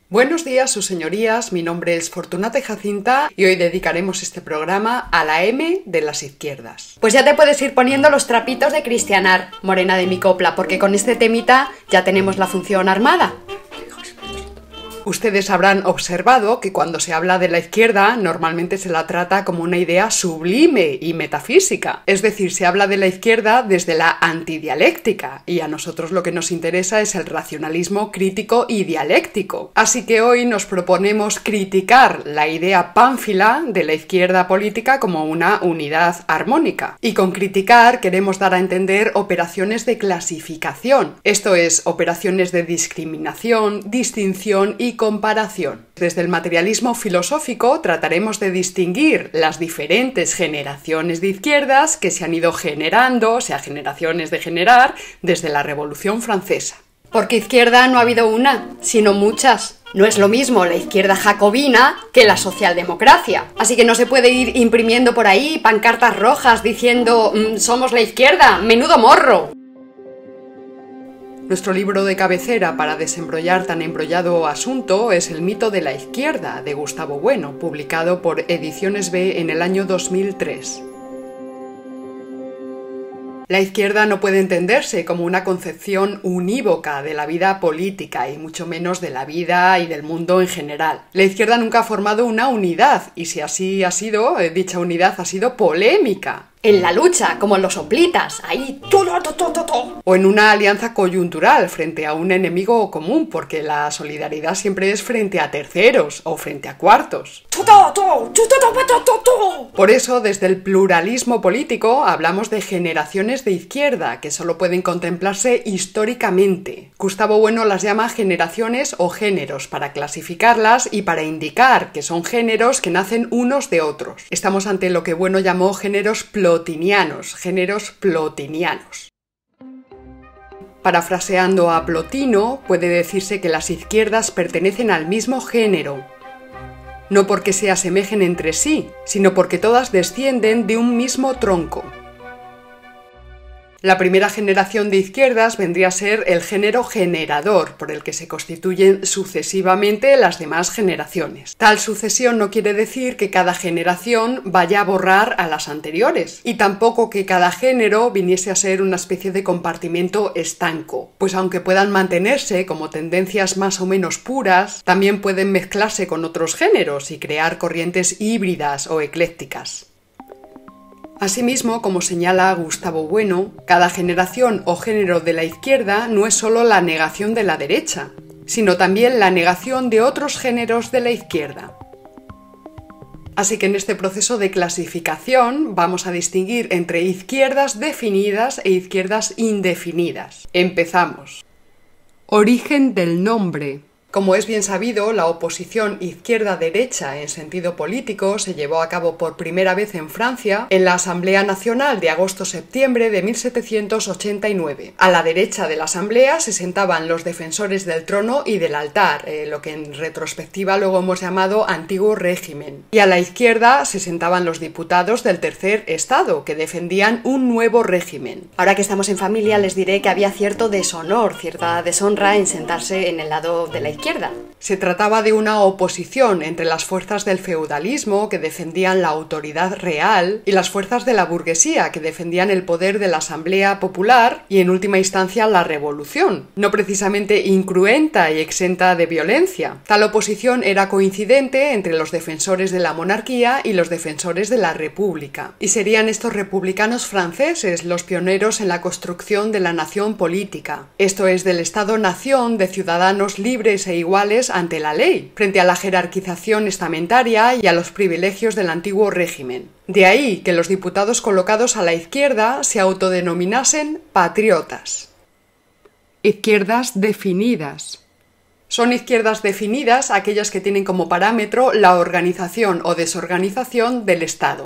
Buenos días, sus señorías, mi nombre es Fortunata Jacinta y hoy dedicaremos este programa a la M de las izquierdas. Pues ya te puedes ir poniendo los trapitos de cristianar, morena de mi copla, porque con este temita ya tenemos la función armada. Ustedes habrán observado que cuando se habla de la izquierda normalmente se la trata como una idea sublime y metafísica. Es decir, se habla de la izquierda desde la antidialéctica y a nosotros lo que nos interesa es el racionalismo crítico y dialéctico. Así que hoy nos proponemos criticar la idea pánfila de la izquierda política como una unidad armónica. Y con criticar queremos dar a entender operaciones de clasificación, esto es, operaciones de discriminación, distinción y comparación. Desde el materialismo filosófico trataremos de distinguir las diferentes generaciones de izquierdas que se han ido generando, o sea, generaciones de generar, desde la Revolución Francesa. Porque izquierda no ha habido una, sino muchas. No es lo mismo la izquierda jacobina que la socialdemocracia. Así que no se puede ir imprimiendo por ahí pancartas rojas diciendo «somos la izquierda, menudo morro». Nuestro libro de cabecera para desembrollar tan embrollado asunto es El mito de la izquierda, de Gustavo Bueno, publicado por Ediciones B en el año 2003. La izquierda no puede entenderse como una concepción unívoca de la vida política y mucho menos de la vida y del mundo en general. La izquierda nunca ha formado una unidad y si así ha sido, dicha unidad ha sido polémica. En la lucha, como en los soplitas, ahí... O en una alianza coyuntural frente a un enemigo común, porque la solidaridad siempre es frente a terceros o frente a cuartos. Por eso, desde el pluralismo político, hablamos de generaciones de izquierda, que solo pueden contemplarse históricamente. Gustavo Bueno las llama generaciones o géneros, para clasificarlas y para indicar que son géneros que nacen unos de otros. Estamos ante lo que Bueno llamó géneros géneros plotinianos. Parafraseando a Plotino, puede decirse que las izquierdas pertenecen al mismo género, no porque se asemejen entre sí, sino porque todas descienden de un mismo tronco. La primera generación de izquierdas vendría a ser el género generador, por el que se constituyen sucesivamente las demás generaciones. Tal sucesión no quiere decir que cada generación vaya a borrar a las anteriores, y tampoco que cada género viniese a ser una especie de compartimento estanco, pues aunque puedan mantenerse como tendencias más o menos puras, también pueden mezclarse con otros géneros y crear corrientes híbridas o eclécticas. Asimismo, como señala Gustavo Bueno, cada generación o género de la izquierda no es solo la negación de la derecha, sino también la negación de otros géneros de la izquierda. Así que en este proceso de clasificación vamos a distinguir entre izquierdas definidas e izquierdas indefinidas. Empezamos. Origen del nombre. Como es bien sabido, la oposición izquierda-derecha en sentido político se llevó a cabo por primera vez en Francia en la Asamblea Nacional de agosto-septiembre de 1789. A la derecha de la Asamblea se sentaban los defensores del trono y del altar, lo que en retrospectiva luego hemos llamado Antiguo Régimen. Y a la izquierda se sentaban los diputados del Tercer Estado, que defendían un nuevo régimen. Ahora que estamos en familia les diré que había cierto deshonor, cierta deshonra en sentarse en el lado de la izquierda. Se trataba de una oposición entre las fuerzas del feudalismo, que defendían la autoridad real, y las fuerzas de la burguesía, que defendían el poder de la Asamblea Popular y, en última instancia, la revolución, no precisamente incruenta y exenta de violencia. Tal oposición era coincidente entre los defensores de la monarquía y los defensores de la república. Y serían estos republicanos franceses los pioneros en la construcción de la nación política, esto es, del Estado-nación de ciudadanos libres e iguales ante la ley, frente a la jerarquización estamentaria y a los privilegios del antiguo régimen. De ahí que los diputados colocados a la izquierda se autodenominasen patriotas. Izquierdas definidas. Son izquierdas definidas aquellas que tienen como parámetro la organización o desorganización del Estado.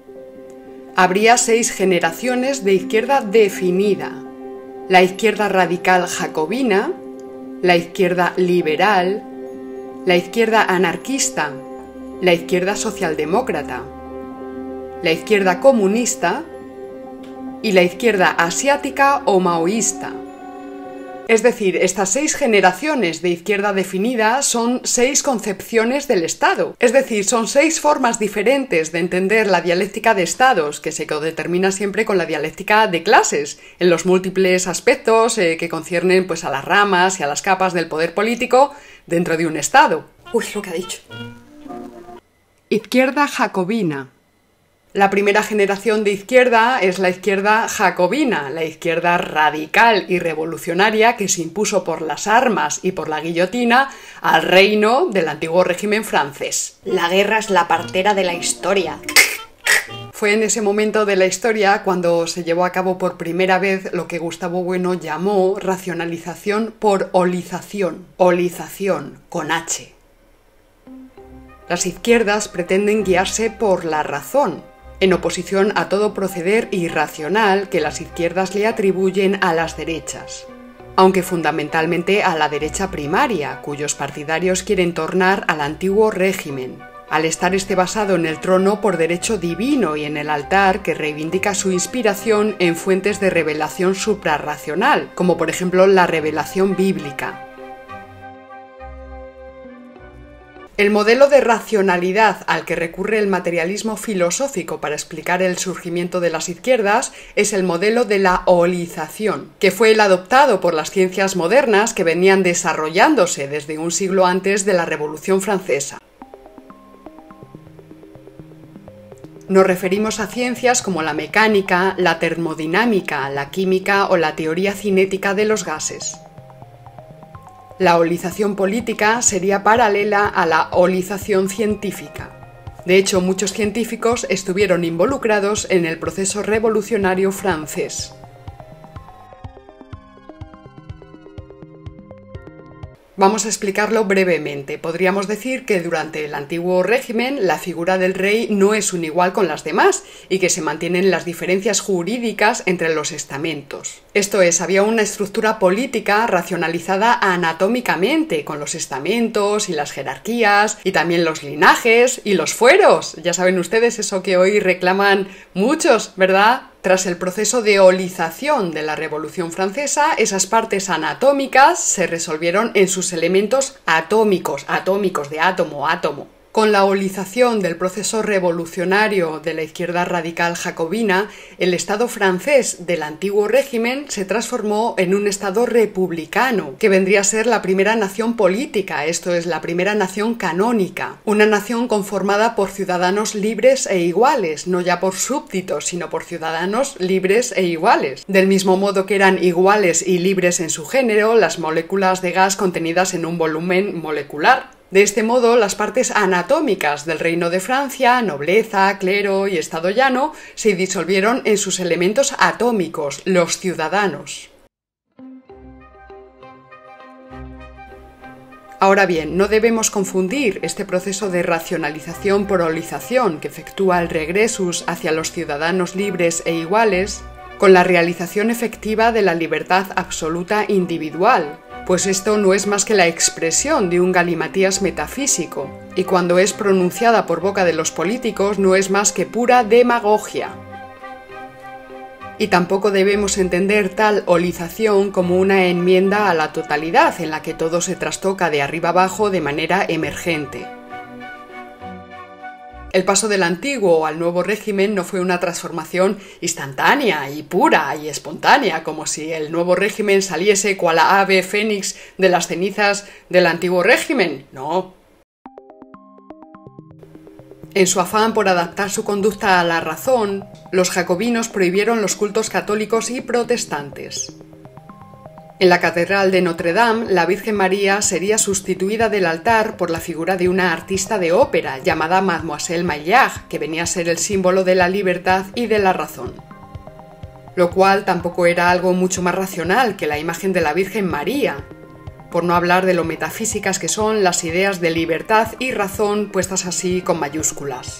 Habría 6 generaciones de izquierda definida: la izquierda radical jacobina, la izquierda liberal, la izquierda anarquista, la izquierda socialdemócrata, la izquierda comunista y la izquierda asiática o maoísta. Es decir, estas 6 generaciones de izquierda definida son 6 concepciones del Estado. Es decir, son 6 formas diferentes de entender la dialéctica de estados, que se codetermina siempre con la dialéctica de clases, en los múltiples aspectos que conciernen pues, a las ramas y a las capas del poder político dentro de un Estado. Uy, lo que ha dicho. Izquierda jacobina. La primera generación de izquierda es la izquierda jacobina, la izquierda radical y revolucionaria que se impuso por las armas y por la guillotina al reino del antiguo régimen francés. La guerra es la partera de la historia. Fue en ese momento de la historia cuando se llevó a cabo por primera vez lo que Gustavo Bueno llamó racionalización por olización. Olización, con H. Las izquierdas pretenden guiarse por la razón, en oposición a todo proceder irracional que las izquierdas le atribuyen a las derechas, aunque fundamentalmente a la derecha primaria, cuyos partidarios quieren tornar al antiguo régimen, al estar este basado en el trono por derecho divino y en el altar que reivindica su inspiración en fuentes de revelación suprarracional, como por ejemplo la revelación bíblica. El modelo de racionalidad al que recurre el materialismo filosófico para explicar el surgimiento de las izquierdas es el modelo de la holización, que fue el adoptado por las ciencias modernas que venían desarrollándose desde un siglo antes de la Revolución Francesa. Nos referimos a ciencias como la mecánica, la termodinámica, la química o la teoría cinética de los gases. La holización política sería paralela a la holización científica. De hecho, muchos científicos estuvieron involucrados en el proceso revolucionario francés. Vamos a explicarlo brevemente. Podríamos decir que durante el antiguo régimen la figura del rey no es un igual con las demás y que se mantienen las diferencias jurídicas entre los estamentos. Esto es, había una estructura política racionalizada anatómicamente, con los estamentos y las jerarquías y también los linajes y los fueros. Ya saben ustedes eso que hoy reclaman muchos, ¿verdad? Tras el proceso de holización de la Revolución Francesa, esas partes anatómicas se resolvieron en sus elementos atómicos de átomo. Con la holización del proceso revolucionario de la izquierda radical jacobina, el Estado francés del antiguo régimen se transformó en un Estado republicano, que vendría a ser la primera nación política, esto es, la primera nación canónica, una nación conformada por ciudadanos libres e iguales, no ya por súbditos, sino por ciudadanos libres e iguales. Del mismo modo que eran iguales y libres en su género, las moléculas de gas contenidas en un volumen molecular. De este modo, las partes anatómicas del Reino de Francia, nobleza, clero y estado llano, se disolvieron en sus elementos atómicos, los ciudadanos. Ahora bien, no debemos confundir este proceso de racionalización por holización que efectúa el regresus hacia los ciudadanos libres e iguales con la realización efectiva de la libertad absoluta individual, pues esto no es más que la expresión de un galimatías metafísico, y cuando es pronunciada por boca de los políticos no es más que pura demagogia. Y tampoco debemos entender tal holización como una enmienda a la totalidad en la que todo se trastoca de arriba abajo de manera emergente. El paso del antiguo al nuevo régimen no fue una transformación instantánea y pura y espontánea, como si el nuevo régimen saliese cual ave fénix de las cenizas del antiguo régimen. No. En su afán por adaptar su conducta a la razón, los jacobinos prohibieron los cultos católicos y protestantes. En la Catedral de Notre Dame, la Virgen María sería sustituida del altar por la figura de una artista de ópera llamada Mademoiselle Maillard, que venía a ser el símbolo de la libertad y de la razón. Lo cual tampoco era algo mucho más racional que la imagen de la Virgen María, por no hablar de lo metafísicas que son las ideas de libertad y razón puestas así con mayúsculas.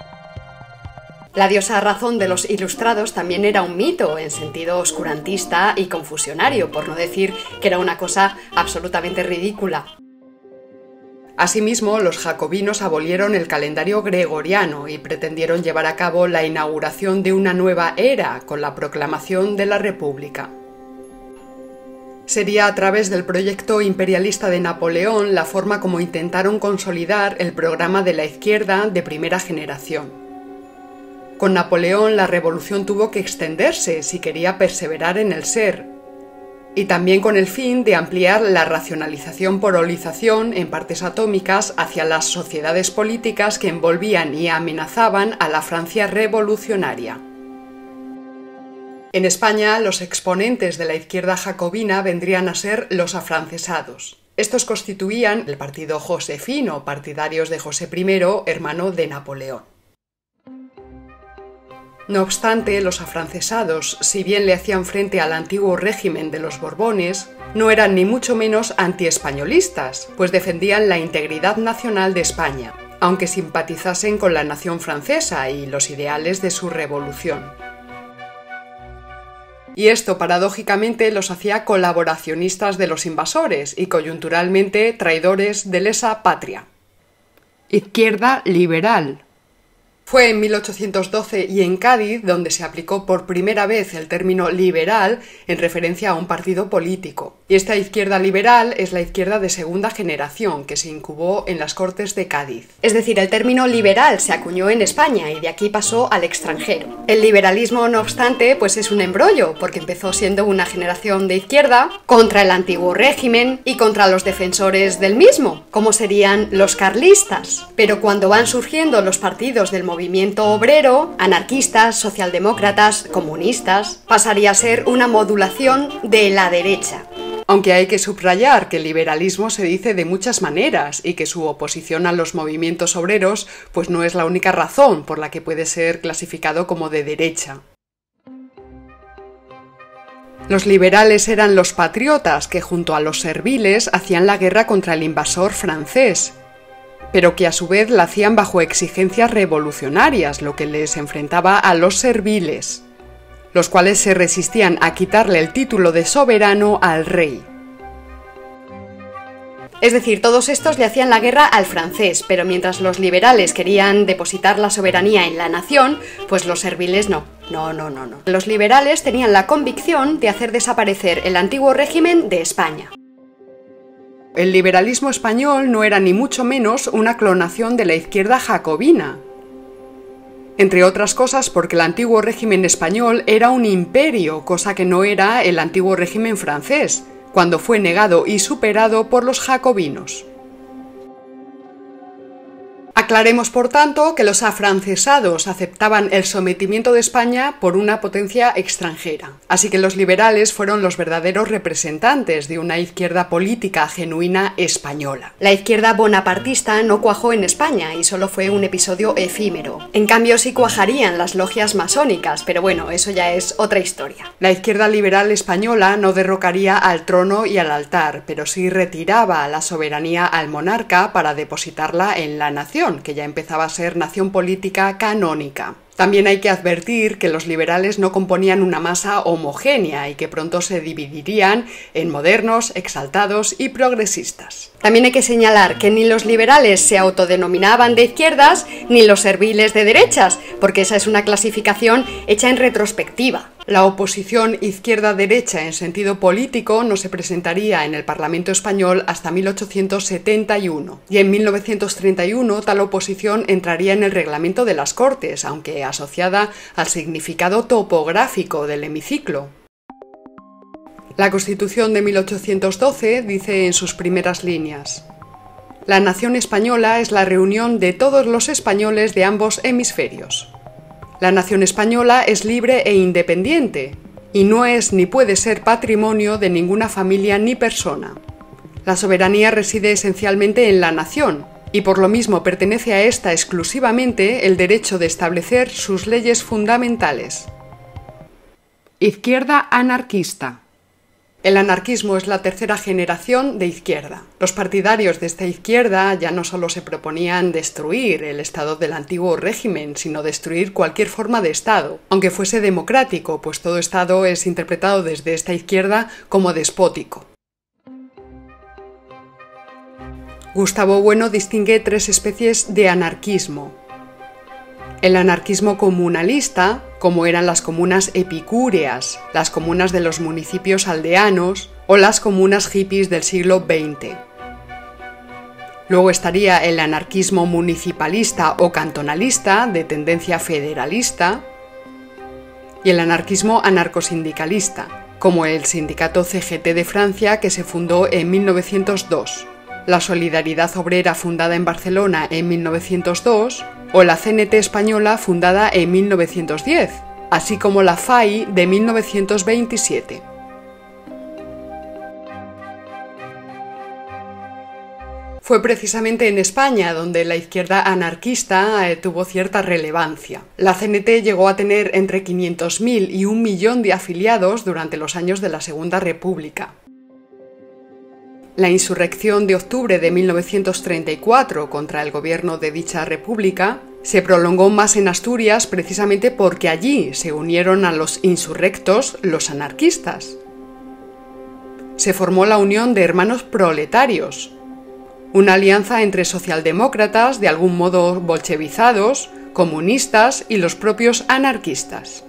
La diosa razón de los ilustrados también era un mito en sentido oscurantista y confusionario, por no decir que era una cosa absolutamente ridícula. Asimismo, los jacobinos abolieron el calendario gregoriano y pretendieron llevar a cabo la inauguración de una nueva era con la proclamación de la República. Sería a través del proyecto imperialista de Napoleón la forma como intentaron consolidar el programa de la izquierda de primera generación. Con Napoleón la revolución tuvo que extenderse si quería perseverar en el ser, y también con el fin de ampliar la racionalización por holización en partes atómicas hacia las sociedades políticas que envolvían y amenazaban a la Francia revolucionaria. En España, los exponentes de la izquierda jacobina vendrían a ser los afrancesados. Estos constituían el partido josefino, partidarios de José I, hermano de Napoleón. No obstante, los afrancesados, si bien le hacían frente al antiguo régimen de los Borbones, no eran ni mucho menos antiespañolistas, pues defendían la integridad nacional de España, aunque simpatizasen con la nación francesa y los ideales de su revolución. Y esto, paradójicamente, los hacía colaboracionistas de los invasores y coyunturalmente traidores de lesa patria. Izquierda liberal. Fue en 1812 y en Cádiz donde se aplicó por primera vez el término liberal en referencia a un partido político. Y esta izquierda liberal es la izquierda de segunda generación que se incubó en las Cortes de Cádiz. Es decir, el término liberal se acuñó en España y de aquí pasó al extranjero. El liberalismo, no obstante, pues es un embrollo, porque empezó siendo una generación de izquierda contra el antiguo régimen y contra los defensores del mismo, como serían los carlistas. Pero cuando van surgiendo los partidos del movimiento obrero, anarquistas, socialdemócratas, comunistas, pasaría a ser una modulación de la derecha. Aunque hay que subrayar que el liberalismo se dice de muchas maneras y que su oposición a los movimientos obreros pues no es la única razón por la que puede ser clasificado como de derecha. Los liberales eran los patriotas que junto a los serviles hacían la guerra contra el invasor francés, pero que a su vez la hacían bajo exigencias revolucionarias, lo que les enfrentaba a los serviles, los cuales se resistían a quitarle el título de soberano al rey. Es decir, todos estos le hacían la guerra al francés, pero mientras los liberales querían depositar la soberanía en la nación, pues los serviles no. No. Los liberales tenían la convicción de hacer desaparecer el antiguo régimen de España. El liberalismo español no era ni mucho menos una clonación de la izquierda jacobina. Entre otras cosas porque el antiguo régimen español era un imperio, cosa que no era el antiguo régimen francés, cuando fue negado y superado por los jacobinos. Aclaremos, por tanto, que los afrancesados aceptaban el sometimiento de España por una potencia extranjera. Así que los liberales fueron los verdaderos representantes de una izquierda política genuina española. La izquierda bonapartista no cuajó en España y solo fue un episodio efímero. En cambio sí cuajarían las logias masónicas, pero bueno, eso ya es otra historia. La izquierda liberal española no derrocaría al trono y al altar, pero sí retiraba la soberanía al monarca para depositarla en la nación, que ya empezaba a ser nación política canónica. También hay que advertir que los liberales no componían una masa homogénea y que pronto se dividirían en modernos, exaltados y progresistas. También hay que señalar que ni los liberales se autodenominaban de izquierdas ni los serviles de derechas, porque esa es una clasificación hecha en retrospectiva. La oposición izquierda-derecha en sentido político no se presentaría en el Parlamento español hasta 1871, y en 1931 tal oposición entraría en el reglamento de las Cortes, aunque asociada al significado topográfico del hemiciclo. La Constitución de 1812 dice en sus primeras líneas: la nación española es la reunión de todos los españoles de ambos hemisferios. La nación española es libre e independiente, y no es ni puede ser patrimonio de ninguna familia ni persona. La soberanía reside esencialmente en la nación, y por lo mismo pertenece a ésta exclusivamente el derecho de establecer sus leyes fundamentales. Izquierda anarquista. El anarquismo es la tercera generación de izquierda. Los partidarios de esta izquierda ya no solo se proponían destruir el Estado del antiguo régimen, sino destruir cualquier forma de Estado, aunque fuese democrático, pues todo Estado es interpretado desde esta izquierda como despótico. Gustavo Bueno distingue tres especies de anarquismo: El anarquismo comunalista, como eran las comunas epicúreas, las comunas de los municipios aldeanos o las comunas hippies del siglo XX. Luego estaría el anarquismo municipalista o cantonalista, de tendencia federalista, y el anarquismo anarcosindicalista, como el sindicato CGT de Francia, que se fundó en 1902, la Solidaridad Obrera, fundada en Barcelona en 1902, o la CNT española, fundada en 1910, así como la FAI de 1927. Fue precisamente en España donde la izquierda anarquista tuvo cierta relevancia. La CNT llegó a tener entre 500.000 y 1 millón de afiliados durante los años de la Segunda República. La insurrección de octubre de 1934 contra el gobierno de dicha república se prolongó más en Asturias precisamente porque allí se unieron a los insurrectos los anarquistas. Se formó la Unión de Hermanos Proletarios, una alianza entre socialdemócratas, de algún modo bolchevizados, comunistas y los propios anarquistas.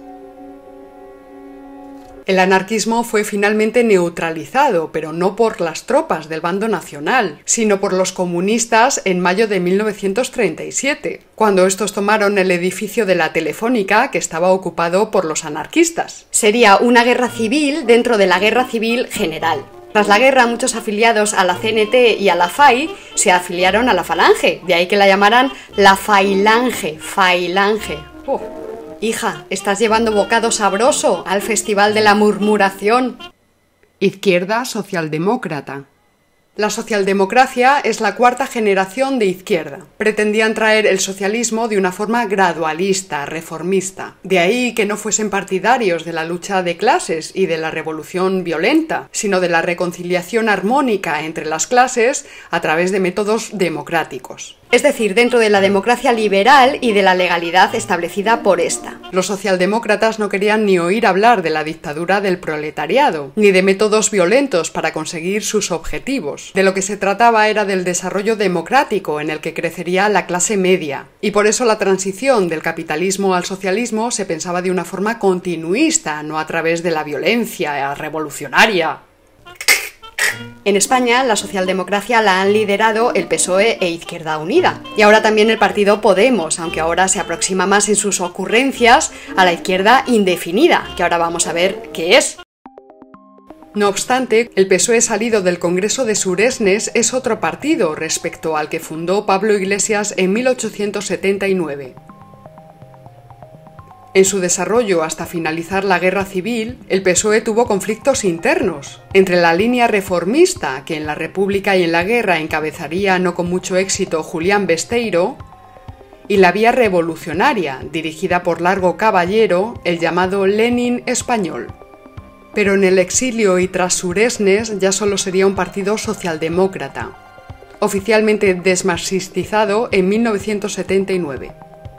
El anarquismo fue finalmente neutralizado, pero no por las tropas del bando nacional, sino por los comunistas en mayo de 1937, cuando estos tomaron el edificio de la Telefónica, que estaba ocupado por los anarquistas. Sería una guerra civil dentro de la guerra civil general. Tras la guerra, muchos afiliados a la CNT y a la FAI se afiliaron a la Falange, de ahí que la llamaran la Failange. Hija, estás llevando bocado sabroso al Festival de la Murmuración. Izquierda socialdemócrata. La socialdemocracia es la cuarta generación de izquierda. Pretendían traer el socialismo de una forma gradualista, reformista. De ahí que no fuesen partidarios de la lucha de clases y de la revolución violenta, sino de la reconciliación armónica entre las clases a través de métodos democráticos. Es decir, dentro de la democracia liberal y de la legalidad establecida por esta. Los socialdemócratas no querían ni oír hablar de la dictadura del proletariado, ni de métodos violentos para conseguir sus objetivos. De lo que se trataba era del desarrollo democrático en el que crecería la clase media. Y por eso la transición del capitalismo al socialismo se pensaba de una forma continuista, no a través de la violencia revolucionaria. En España, la socialdemocracia la han liderado el PSOE e Izquierda Unida. Y ahora también el partido Podemos, aunque ahora se aproxima más en sus ocurrencias a la izquierda indefinida, que ahora vamos a ver qué es. No obstante, el PSOE salido del Congreso de Suresnes es otro partido respecto al que fundó Pablo Iglesias en 1879. En su desarrollo hasta finalizar la Guerra Civil, el PSOE tuvo conflictos internos entre la línea reformista, que en la República y en la Guerra encabezaría no con mucho éxito Julián Besteiro, y la vía revolucionaria, dirigida por Largo Caballero, el llamado Lenin español. Pero en el exilio y tras Suresnes ya solo sería un partido socialdemócrata, oficialmente desmarxistizado en 1979.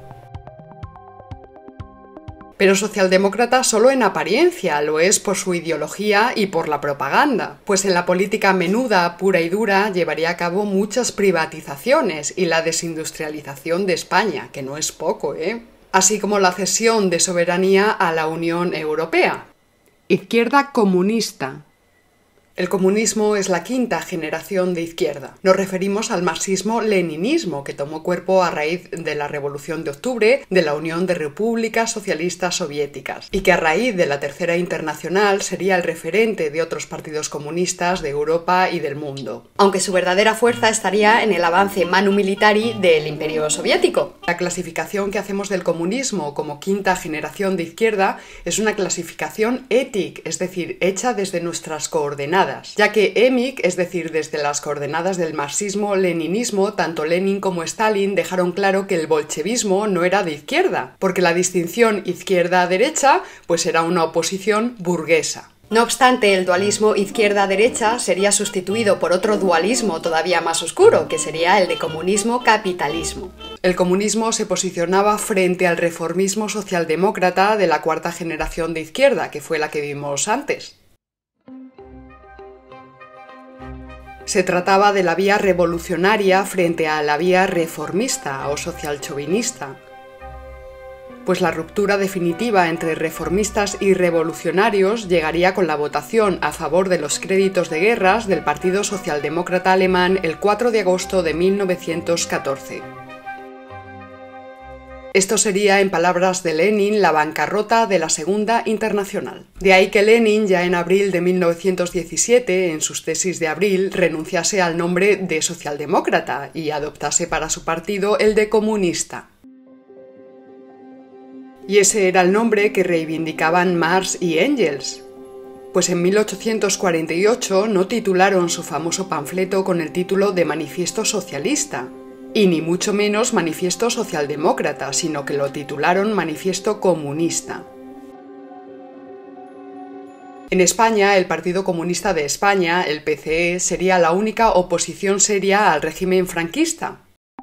Pero socialdemócrata solo en apariencia, lo es por su ideología y por la propaganda, pues en la política menuda, pura y dura, llevaría a cabo muchas privatizaciones y la desindustrialización de España, que no es poco, así como la cesión de soberanía a la Unión Europea. Izquierda comunista. El comunismo es la quinta generación de izquierda. Nos referimos al marxismo-leninismo, que tomó cuerpo a raíz de la Revolución de Octubre, de la Unión de Repúblicas Socialistas Soviéticas, y que a raíz de la Tercera Internacional sería el referente de otros partidos comunistas de Europa y del mundo. Aunque su verdadera fuerza estaría en el avance manu militari del Imperio Soviético. La clasificación que hacemos del comunismo como quinta generación de izquierda es una clasificación ética, es decir, hecha desde nuestras coordenadas, ya que EMIC, es decir, desde las coordenadas del marxismo-leninismo, tanto Lenin como Stalin dejaron claro que el bolchevismo no era de izquierda, porque la distinción izquierda-derecha pues era una oposición burguesa. No obstante, el dualismo izquierda-derecha sería sustituido por otro dualismo todavía más oscuro, que sería el de comunismo-capitalismo. El comunismo se posicionaba frente al reformismo socialdemócrata de la cuarta generación de izquierda, que fue la que vimos antes. Se trataba de la vía revolucionaria frente a la vía reformista o socialchauvinista. pues la ruptura definitiva entre reformistas y revolucionarios llegaría con la votación a favor de los créditos de guerras del Partido Socialdemócrata Alemán el 4 de agosto de 1914. Esto sería, en palabras de Lenin, la bancarrota de la Segunda Internacional. De ahí que Lenin, ya en abril de 1917, en sus tesis de abril, renunciase al nombre de socialdemócrata y adoptase para su partido el de comunista. Y ese era el nombre que reivindicaban Marx y Engels, pues en 1848 no titularon su famoso panfleto con el título de Manifiesto Socialista, y ni mucho menos Manifiesto Socialdemócrata, sino que lo titularon Manifiesto Comunista. En España, el Partido Comunista de España, el PCE, sería la única oposición seria al régimen franquista.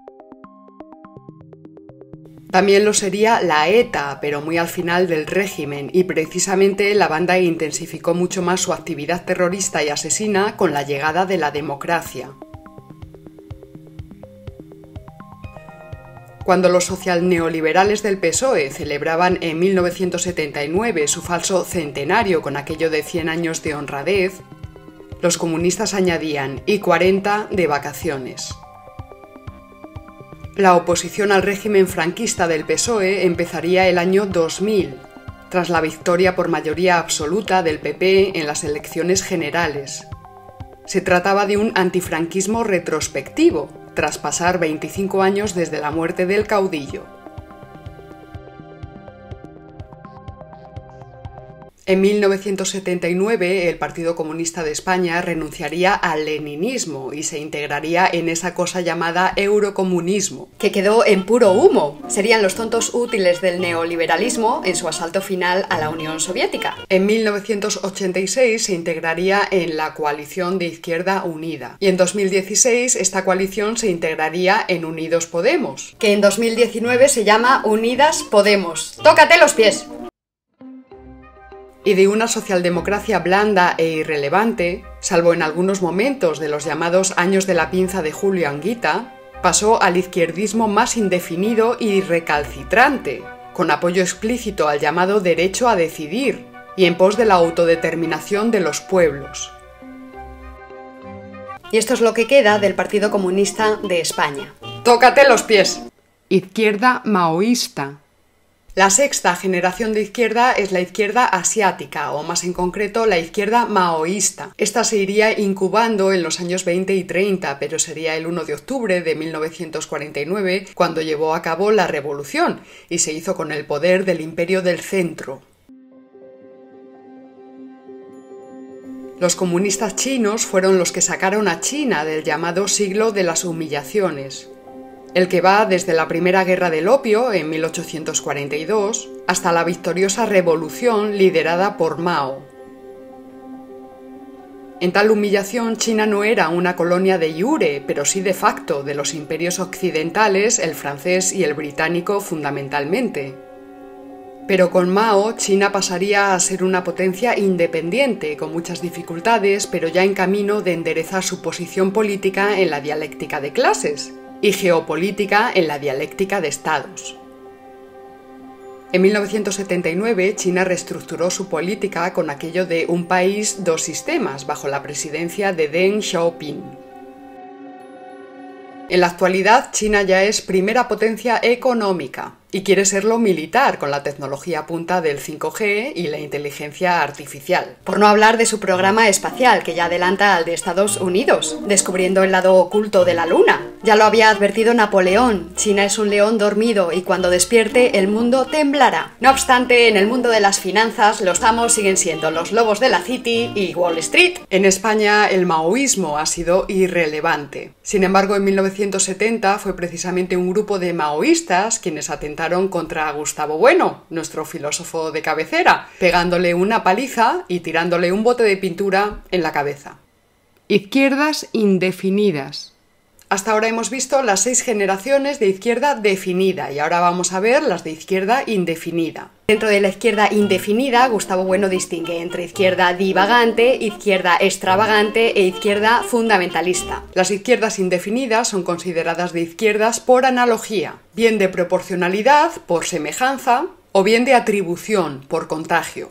También lo sería la ETA, pero muy al final del régimen, y precisamente la banda intensificó mucho más su actividad terrorista y asesina con la llegada de la democracia. Cuando los socialneoliberales del PSOE celebraban en 1979 su falso centenario con aquello de 100 años de honradez, los comunistas añadían «y 40 de vacaciones». La oposición al régimen franquista del PSOE empezaría el año 2000, tras la victoria por mayoría absoluta del PP en las elecciones generales. Se trataba de un antifranquismo retrospectivo, tras pasar 25 años desde la muerte del caudillo. En 1979, el Partido Comunista de España renunciaría al leninismo y se integraría en esa cosa llamada eurocomunismo, que quedó en puro humo. Serían los tontos útiles del neoliberalismo en su asalto final a la Unión Soviética. En 1986 se integraría en la coalición de Izquierda Unida y en 2016 esta coalición se integraría en Unidos Podemos, que en 2019 se llama Unidas Podemos. ¡Tócate los pies! Y de una socialdemocracia blanda e irrelevante, salvo en algunos momentos de los llamados años de la pinza de Julio Anguita, pasó al izquierdismo más indefinido y recalcitrante, con apoyo explícito al llamado derecho a decidir y en pos de la autodeterminación de los pueblos. Y esto es lo que queda del Partido Comunista de España. ¡Tócate los pies! Izquierda maoísta. La sexta generación de izquierda es la izquierda asiática, o más en concreto la izquierda maoísta. Esta se iría incubando en los años 20 y 30, pero sería el 1 de octubre de 1949 cuando llevó a cabo la revolución y se hizo con el poder del Imperio del Centro. Los comunistas chinos fueron los que sacaron a China del llamado siglo de las humillaciones, el que va desde la Primera Guerra del Opio en 1842 hasta la victoriosa revolución liderada por Mao. En tal humillación, China no era una colonia de iure, pero sí de facto de los imperios occidentales, el francés y el británico fundamentalmente. Pero con Mao, China pasaría a ser una potencia independiente, con muchas dificultades, pero ya en camino de enderezar su posición política en la dialéctica de clases y geopolítica en la dialéctica de estados. En 1979, China reestructuró su política con aquello de un país, dos sistemas, bajo la presidencia de Deng Xiaoping. En la actualidad, China ya es primera potencia económica y quiere serlo militar con la tecnología punta del 5G y la inteligencia artificial. Por no hablar de su programa espacial, que ya adelanta al de Estados Unidos, descubriendo el lado oculto de la Luna. Ya lo había advertido Napoleón, China es un león dormido y cuando despierte el mundo temblará. No obstante, en el mundo de las finanzas, los amos siguen siendo los lobos de la City y Wall Street. En España, el maoísmo ha sido irrelevante. Sin embargo, en 1970 fue precisamente un grupo de maoístas quienes atentaron contra Gustavo Bueno, nuestro filósofo de cabecera, pegándole una paliza y tirándole un bote de pintura en la cabeza. Izquierdas indefinidas. Hasta ahora hemos visto las 6 generaciones de izquierda definida y ahora vamos a ver las de izquierda indefinida. Dentro de la izquierda indefinida, Gustavo Bueno distingue entre izquierda divagante, izquierda extravagante e izquierda fundamentalista. Las izquierdas indefinidas son consideradas de izquierdas por analogía, bien de proporcionalidad, por semejanza, o bien de atribución, por contagio.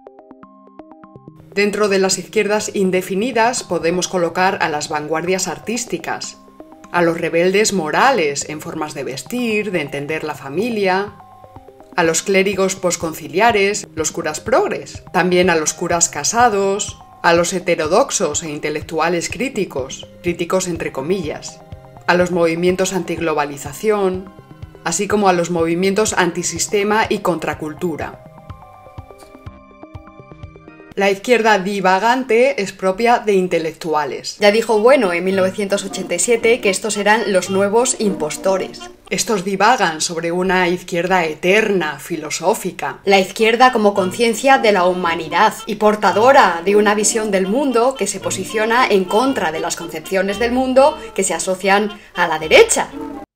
Dentro de las izquierdas indefinidas podemos colocar a las vanguardias artísticas, a los rebeldes morales en formas de vestir, de entender la familia, a los clérigos posconciliares, los curas progres, también a los curas casados, a los heterodoxos e intelectuales críticos entre comillas, a los movimientos antiglobalización, así como a los movimientos antisistema y contracultura. La izquierda divagante es propia de intelectuales. Ya dijo Bueno en 1987 que estos eran los nuevos impostores. Estos divagan sobre una izquierda eterna, filosófica. La izquierda como conciencia de la humanidad y portadora de una visión del mundo que se posiciona en contra de las concepciones del mundo que se asocian a la derecha.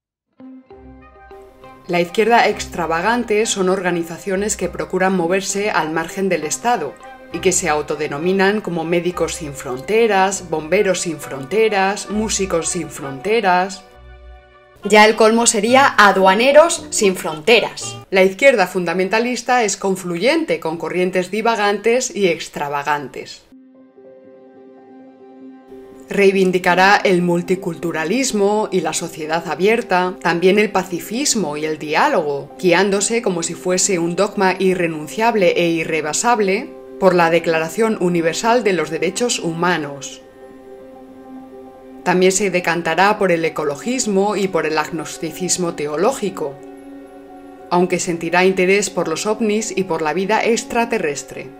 La izquierda extravagante son organizaciones que procuran moverse al margen del Estado y que se autodenominan como Médicos Sin Fronteras, Bomberos Sin Fronteras, Músicos Sin Fronteras. Ya el colmo sería Aduaneros Sin Fronteras. La izquierda fundamentalista es confluyente con corrientes divagantes y extravagantes. Reivindicará el multiculturalismo y la sociedad abierta, también el pacifismo y el diálogo, guiándose como si fuese un dogma irrenunciable e irrebasable por la Declaración Universal de los Derechos Humanos. También se decantará por el ecologismo y por el agnosticismo teológico, aunque sentirá interés por los ovnis y por la vida extraterrestre.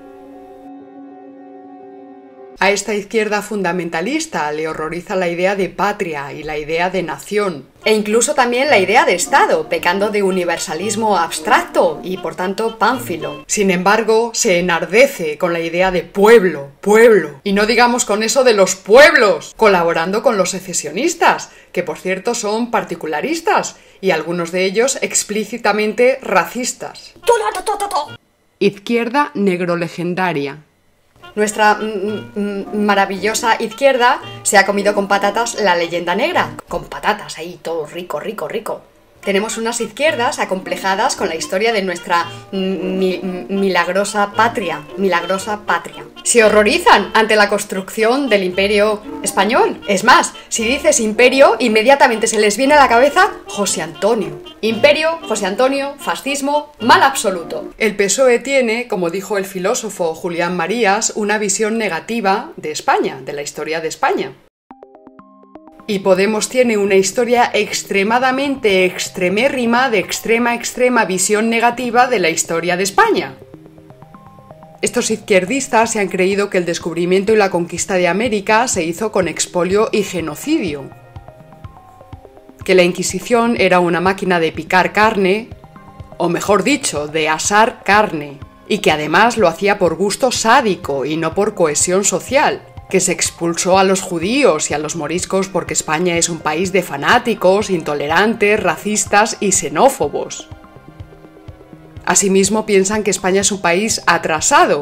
A esta izquierda fundamentalista le horroriza la idea de patria y la idea de nación. E incluso también la idea de Estado, pecando de universalismo abstracto y por tanto pánfilo. Sin embargo, se enardece con la idea de pueblo, pueblo. Y no digamos con eso de los pueblos, colaborando con los secesionistas, que por cierto son particularistas, y algunos de ellos explícitamente racistas. Izquierda negrolegendaria. Nuestra maravillosa izquierda se ha comido con patatas la leyenda negra. Con patatas ahí, todo rico, rico, rico. Tenemos unas izquierdas acomplejadas con la historia de nuestra milagrosa patria. Milagrosa patria. Se horrorizan ante la construcción del imperio español. Es más, si dices imperio, inmediatamente se les viene a la cabeza José Antonio. Imperio, José Antonio, fascismo, mal absoluto. El PSOE tiene, como dijo el filósofo Julián Marías, una visión negativa de España, de la historia de España. Y Podemos tiene una historia extremadamente extremérrima de extrema visión negativa de la historia de España. Estos izquierdistas se han creído que el descubrimiento y la conquista de América se hizo con expolio y genocidio, que la Inquisición era una máquina de picar carne, o mejor dicho, de asar carne, y que además lo hacía por gusto sádico y no por cohesión social, que se expulsó a los judíos y a los moriscos porque España es un país de fanáticos, intolerantes, racistas y xenófobos. Asimismo piensan que España es un país atrasado.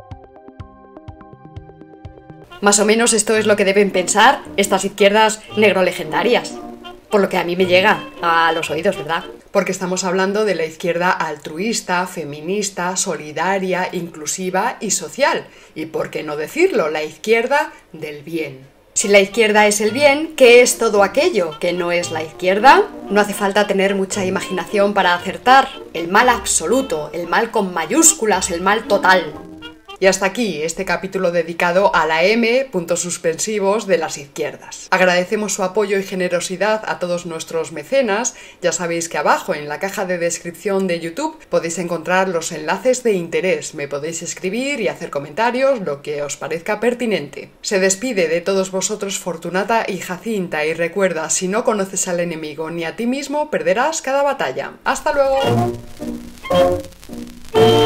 Más o menos esto es lo que deben pensar estas izquierdas negrolegendarias. Por lo que a mí me llega a los oídos, ¿verdad? Porque estamos hablando de la izquierda altruista, feminista, solidaria, inclusiva y social. Y por qué no decirlo, la izquierda del bien. Si la izquierda es el bien, ¿qué es todo aquello que no es la izquierda? No hace falta tener mucha imaginación para acertar. El mal absoluto, el mal con mayúsculas, el mal total. Y hasta aquí este capítulo dedicado a la M, puntos suspensivos, de las izquierdas. Agradecemos su apoyo y generosidad a todos nuestros mecenas. Ya sabéis que abajo en la caja de descripción de YouTube podéis encontrar los enlaces de interés. Me podéis escribir y hacer comentarios, lo que os parezca pertinente. Se despide de todos vosotros Fortunata y Jacinta, y recuerda, si no conoces al enemigo ni a ti mismo, perderás cada batalla. ¡Hasta luego!